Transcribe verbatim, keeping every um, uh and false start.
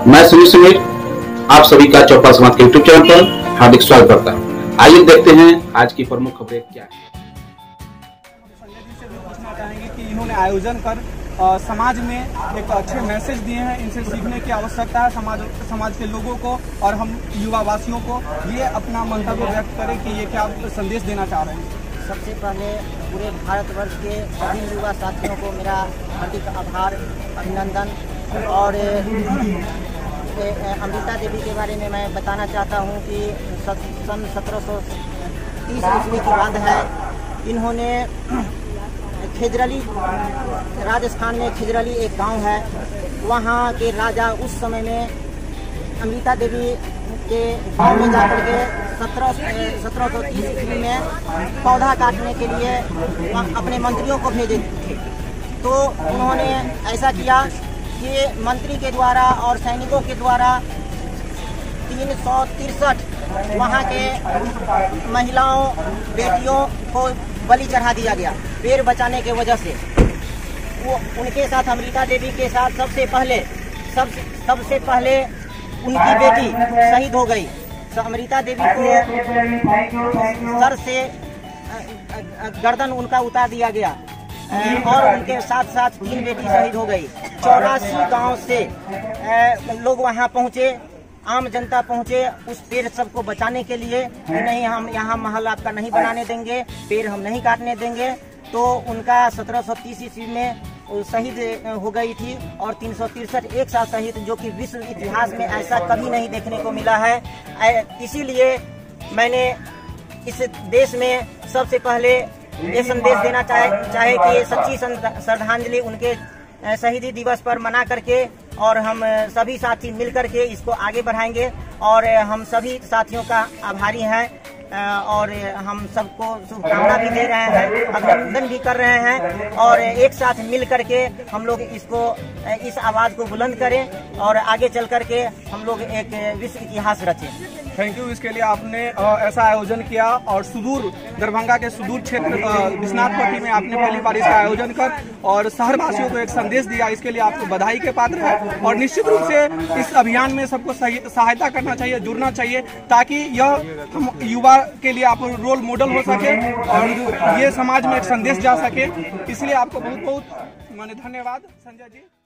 मैं सुनील सुनील आप सभी का चौपाल समाज के यूट्यूब चैनल पर हार्दिक स्वागत करता हूँ। आइए देखते हैं आज की प्रमुख खबरें क्या है। संजय जी से भी पूछना चाहेंगे कि इन्होंने आयोजन कर आ, समाज में एक अच्छे मैसेज दिए हैं। इनसे सीखने की आवश्यकता है समाज समाज के लोगों को और हम युवा वासियों को। ये अपना मंतव्य व्यक्त करें कि ये क्या संदेश देना चाह रहे हैं। सबसे पहले पूरे भारतवर्ष के सभी युवा साथियों को मेरा हार्दिक आभार, अभिनंदन। और अमृता देवी के बारे में मैं बताना चाहता हूं कि सन सत्रह सौ तीस ईस्वी की बात है। इन्होंने खिजरली, राजस्थान में खिजरली एक गांव है, वहां के राजा उस समय में अमृता देवी के गांव में जाकर के सत्रह सत्रह सौ तीस ईस्वी में पौधा काटने के लिए अपने मंत्रियों को भेजे थे। तो उन्होंने ऐसा किया कि मंत्री के द्वारा और सैनिकों के द्वारा तीन सौ तिरसठ वहाँ के महिलाओं, बेटियों को बलि चढ़ा दिया गया पेड़ बचाने के वजह से। वो उनके साथ अमृता देवी के साथ सबसे पहले सब सबसे पहले उनकी बेटी शहीद हो गई। तो अमृता देवी को सर से गर्दन उनका उतार दिया गया और उनके साथ साथ तीन बेटी शहीद हो गई। चौरासी गांव से लोग वहां पहुंचे, आम जनता पहुंचे उस पेड़ सबको बचाने के लिए कि नहीं, हम यहाँ महल आपका नहीं बनाने देंगे, पेड़ हम नहीं काटने देंगे। तो उनका सत्रह सौ तीस ईस्वी में शहीद हो गई थी और तीन सौ तिरसठ एक साथ शहीद, जो कि विश्व इतिहास में ऐसा कभी नहीं देखने को मिला है। इसीलिए मैंने इस देश में सबसे पहले ये संदेश देना चाहे चाहे कि सच्ची श्रद्धांजलि उनके शहीदी दिवस पर मना करके और हम सभी साथी मिल करके इसको आगे बढ़ाएंगे। और हम सभी साथियों का आभारी हैं और हम सबको शुभकामना भी दे रहे हैं, अभिनंदन भी कर रहे हैं। और एक साथ मिल करके हम लोग इसको इस आवाज़ को बुलंद करें और आगे चल करके हम लोग एक विश्व इतिहास रचें। Thank you. इसके लिए आपने ऐसा आयोजन किया और सुदूर दरभंगा के सुदूर क्षेत्र विश्वनाथपट्टी में आपने पहली बार इसका आयोजन कर और शहरवासियों को एक संदेश दिया। इसके लिए आपको बधाई के पात्र है और निश्चित रूप से इस अभियान में सबको सहायता करना चाहिए, जुड़ना चाहिए, ताकि यह हम युवा के लिए आप रोल मॉडल हो सके और ये समाज में एक संदेश जा सके। इसलिए आपको बहुत बहुत माने धन्यवाद संजय जी।